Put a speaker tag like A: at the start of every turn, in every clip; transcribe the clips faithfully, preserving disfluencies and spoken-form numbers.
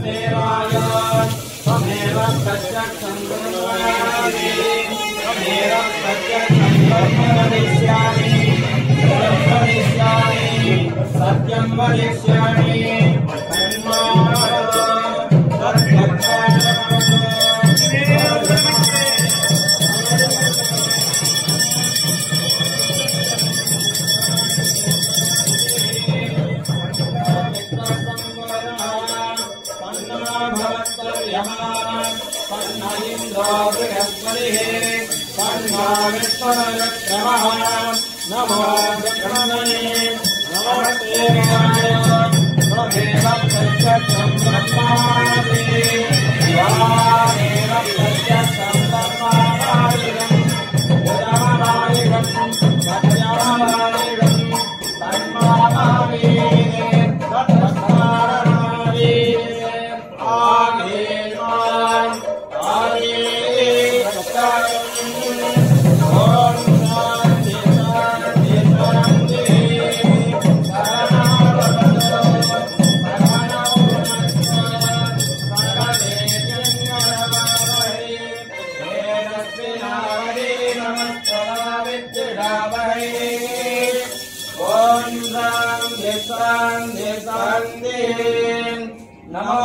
A: देवाय त्वमेव प्रत्यक्षं ब्रह्माणि त्वमेव प्रत्यक्षं ब्रह्म वदिष्यामि वदिष्यामि सत्यं वदिष्यामि नमो ब्रह्मणे नमस्ते वाय त्वमेव प्रत्यक्षं ब्रह्माणि त्वमेव प्रत्यक्षं ब्रह्माणि उदमनायकं सत्यवादिनं तन्मामि तत्स्मरामि आगेवान् आगे नमो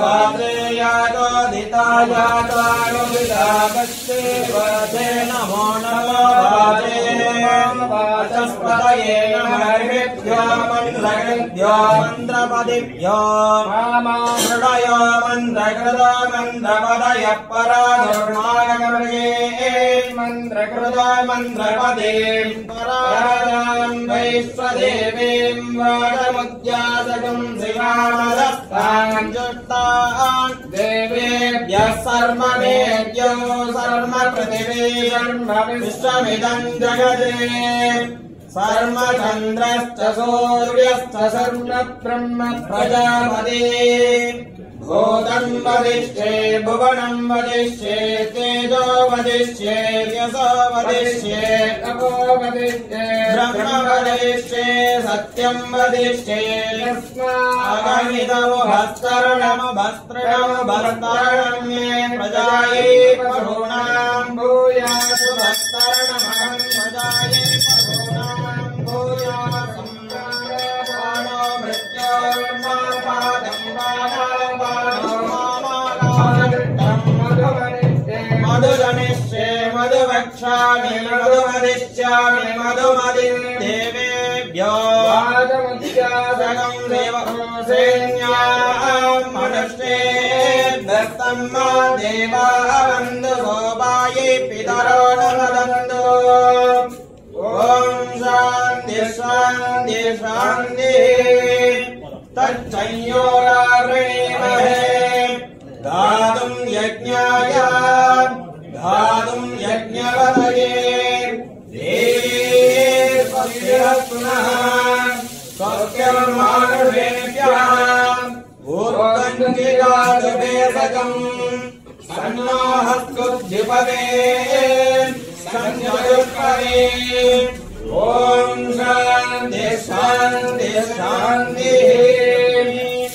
A: वाजेयादोदितायादानुविदागस्ते नमो नमो वाजे वाचस्पतये नमर्भ्यो मन्त्रकृभ्यो मन्त्रपदिभ्यो हृदयो मन्त्रकृतो मन्त्रपदय पराधर्मागमर्गे मन्त्रकृतो मन्त्रपदे पराधां वैश्वदेवीं वाचमुद्यासकं शिवामदस्तां जुष्टान् देवेभ्यः सर्वमेभ्यो सर्वपृथिवी सर्वविश्वमिदं जगते सर्वचन्द्रश्च सूर्यश्च सर्वब्रह्म प्रजापति भूतं वदिष्ये भुवनं वदिष्ये तेजो वदिष्ये यशो वदिष्ये तपो वदिष्ये ब्रह्म वदिष्ये सत्यं वदिष्ये तस्मादमिदं भस्तरणं भस्त्रणं भस्तरणं मे प्रजायै पशूनां भूयासु भस्तरणमहं प्रजायै पशूनां भूयासं प्राणो मृत्योर्मापादं मधुजनिष्ये मधुवक्ष्यामि मधुमदिष्यामि मधुमदिं देवेभ्यो वाचमुद्यासकं देवसेन्यां मनुष्येभ्यस्तं मा देवा वन्दु सोपायै पितरो न वदन्तु ॐ शान्ति शान्ति शान्तिः तच्चयोरावृणीमहे धातुं यज्ञाय धातुं यज्ञवतये देवे स्वस्तिरस्तुनः स्वस्तिर्मानुषेभ्यः ऊर्ध्वङ्गिगादुभेषजम् सन्नो हस्तुद्धिपदे सन्यजुष्पदे ॐ शान्ति शान्ति शान्तिः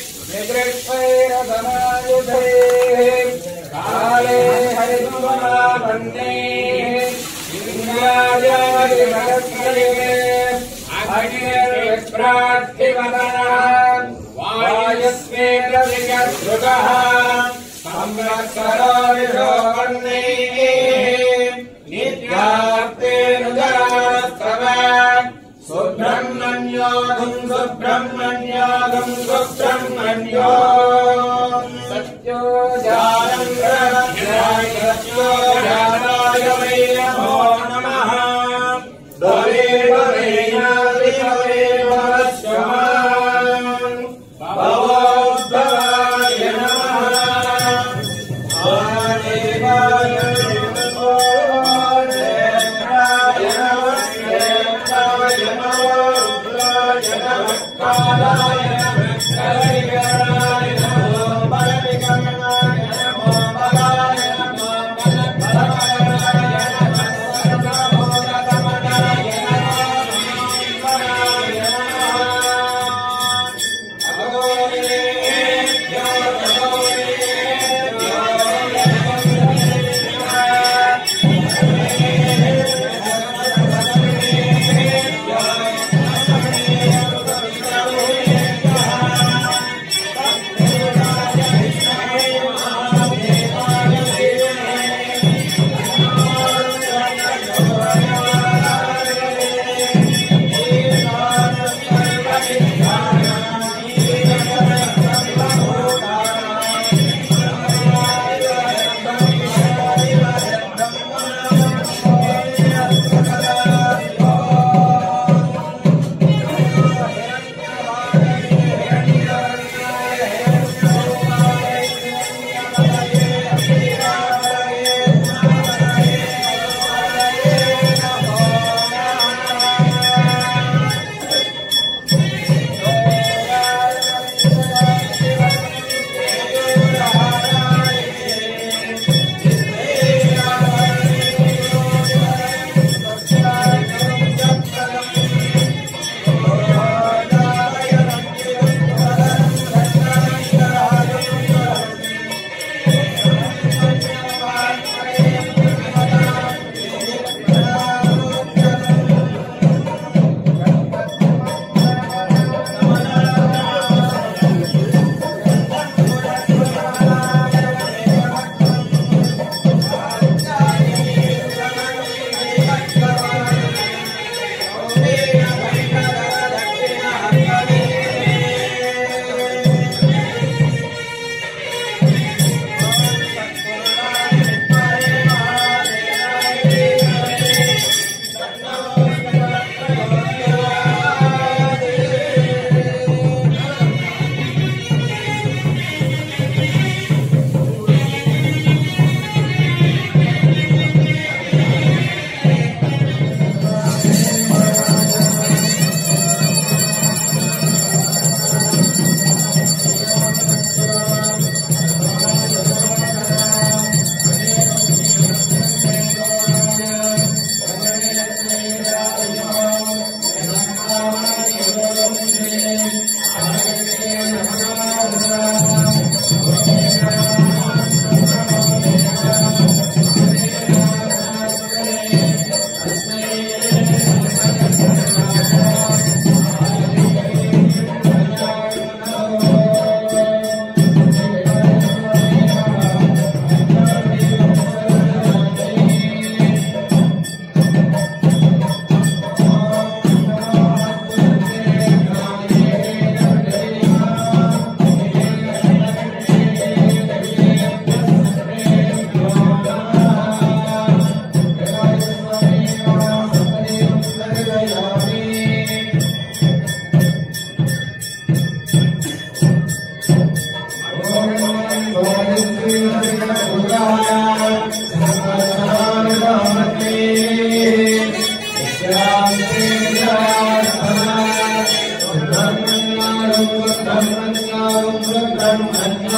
A: काले हरिभुवनापन्ने इन्द्रायादिमहत्कले अग्निर्विप्राट्टिवदनः वायस्वेन्द्रविगद्रुतः संवत्सरो विशोपन्ने नित्याप्तेऽनुजरास्तव सुब्रह्मण्योऽहं सुब्रह्मण्योऽहं सुब्रह्मण्यो सत्यो जानं प्रवक्ष्याय सत्यो जाताय वै नमो नमः देव वैनादेव वश्यमान् भवोद्भवाय नमः महादेवाय नमो जयत्राय नमः जयत्राय नमो रुद्राय नमः कालाय नमः कलिगणाय नमः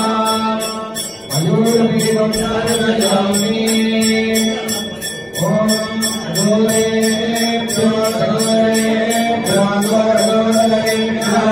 A: मयूरमेवं सर्वयामि ओम गोरेभ्यो गोरेभ्यो गोरेभ्यो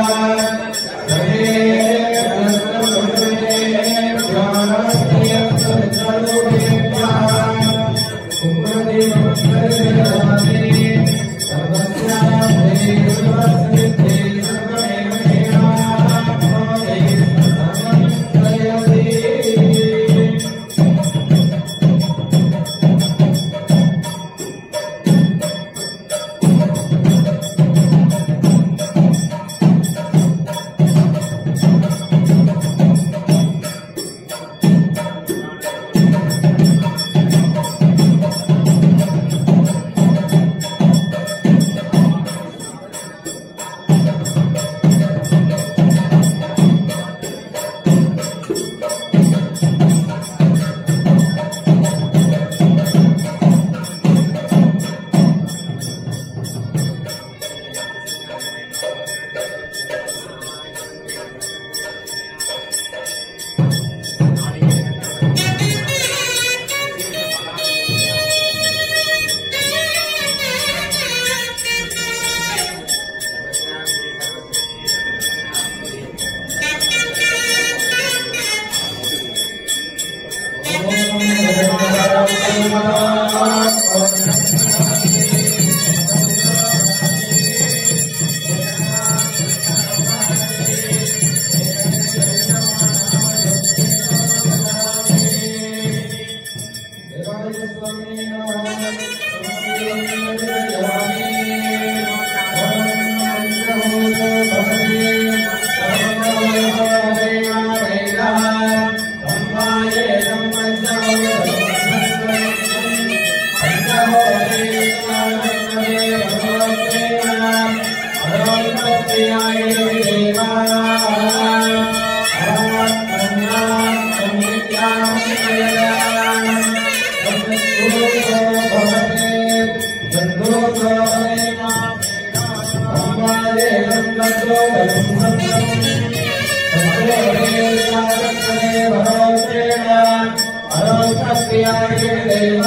B: Hare